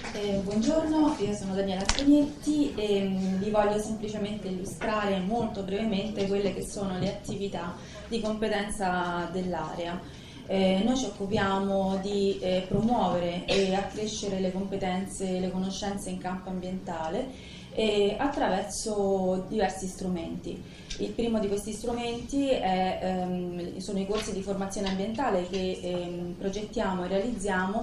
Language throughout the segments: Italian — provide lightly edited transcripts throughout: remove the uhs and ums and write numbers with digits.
Buongiorno, io sono Daniela Cognetti e vi voglio semplicemente illustrare molto brevemente quelle che sono le attività di competenza dell'area. Noi ci occupiamo di promuovere e accrescere le competenze e le conoscenze in campo ambientale attraverso diversi strumenti. Il primo di questi strumenti sono i corsi di formazione ambientale che progettiamo e realizziamo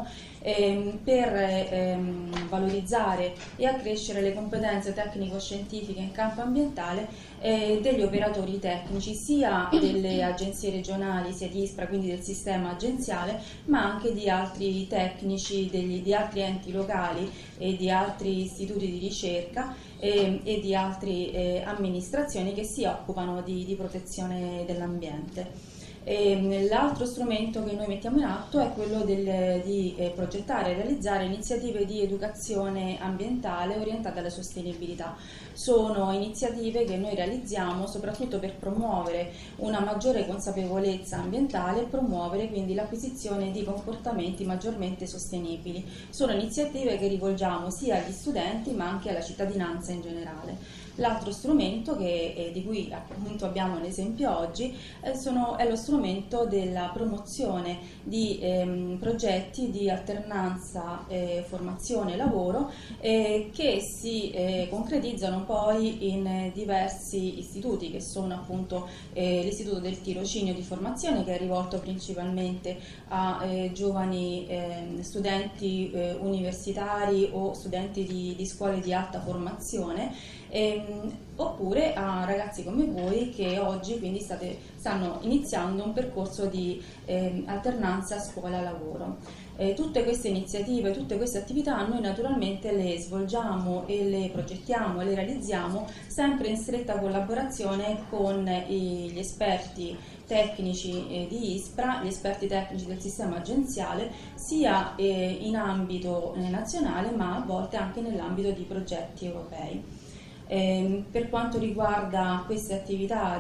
per valorizzare e accrescere le competenze tecnico-scientifiche in campo ambientale degli operatori tecnici, sia delle agenzie regionali, sia di ISPRA, quindi del sistema agenziale, ma anche di altri tecnici, di altri enti locali e di altri istituti di ricerca e di altre amministrazioni che si occupano di protezione dell'ambiente. L'altro strumento che noi mettiamo in atto è quello di progettare e realizzare iniziative di educazione ambientale orientate alla sostenibilità. Sono iniziative che noi realizziamo soprattutto per promuovere una maggiore consapevolezza ambientale e promuovere quindi l'acquisizione di comportamenti maggiormente sostenibili. Sono iniziative che rivolgiamo sia agli studenti ma anche alla cittadinanza in generale. L'altro strumento di cui appunto abbiamo un esempio oggi è lo strumento della promozione di progetti di alternanza formazione e lavoro che si concretizzano poi in diversi istituti, che sono appunto l'Istituto del Tirocinio di formazione, che è rivolto principalmente a giovani studenti universitari o studenti di scuole di alta formazione, oppure a ragazzi come voi che oggi quindi stanno iniziando un percorso di alternanza scuola-lavoro. Tutte queste iniziative, tutte queste attività noi naturalmente le svolgiamo e le progettiamo e le realizziamo sempre in stretta collaborazione con gli esperti tecnici di ISPRA, gli esperti tecnici del sistema agenziale, sia in ambito nazionale ma a volte anche nell'ambito di progetti europei. Per quanto riguarda queste attività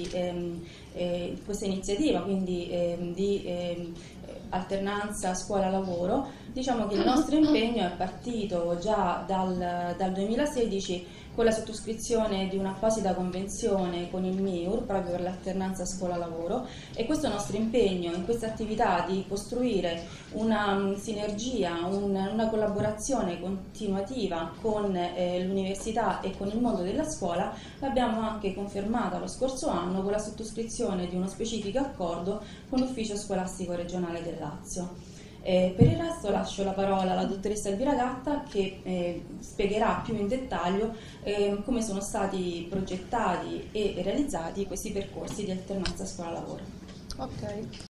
questa iniziativa, quindi di alternanza scuola-lavoro, diciamo che il nostro impegno è partito già dal 2016 con la sottoscrizione di un'apposita convenzione con il MIUR proprio per l'alternanza scuola-lavoro, e questo nostro impegno in questa attività di costruire una sinergia, una collaborazione continuativa con l'università e con il mondo della scuola l'abbiamo anche confermata lo scorso anno con la sottoscrizione di uno specifico accordo con l'Ufficio Scolastico Regionale del Lazio. Per il resto lascio la parola alla dottoressa Elvira Gatta che spiegherà più in dettaglio come sono stati progettati e realizzati questi percorsi di alternanza scuola-lavoro. Ok.